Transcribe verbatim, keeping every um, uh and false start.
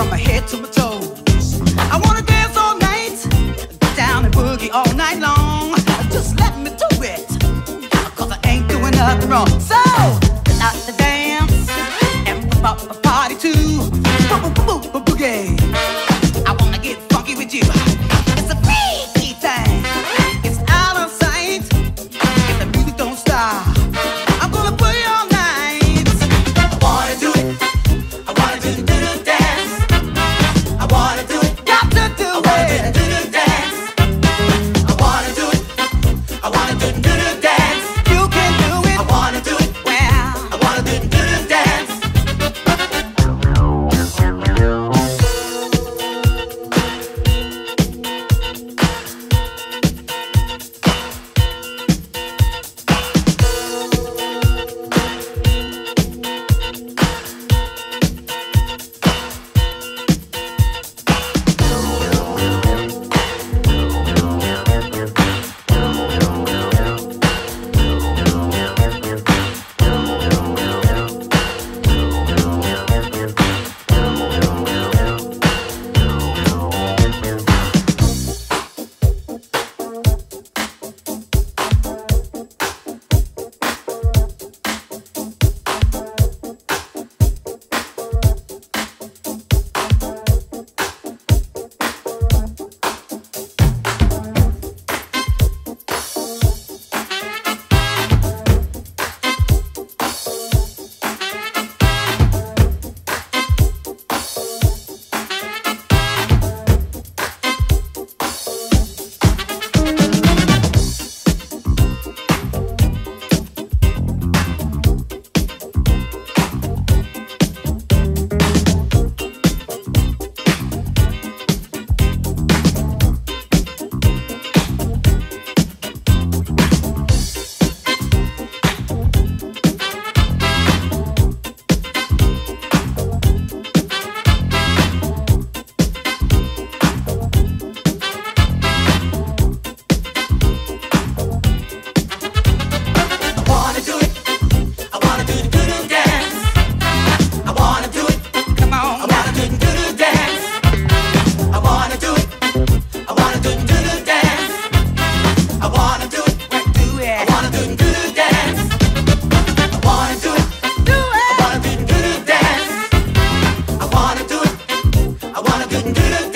from my head to my toes. I wanna dance all night, get down and boogie all night long. Just let me do it, cause I ain't doing nothing wrong. So, out to dance and pop a party too. Boogie, I wanna get funky with you. It's a freaky thing, it's out of sight. If the music don't stop, I'm gonna put it all night. I wanna do it, I wanna do the do-do dance. I wanna do it, got to do it. I wanna do the do-do dance. I wanna do it, I wanna do the do-do dance. You can do it, I wanna do it. Well, I wanna do the do-do dance. I wanna do it.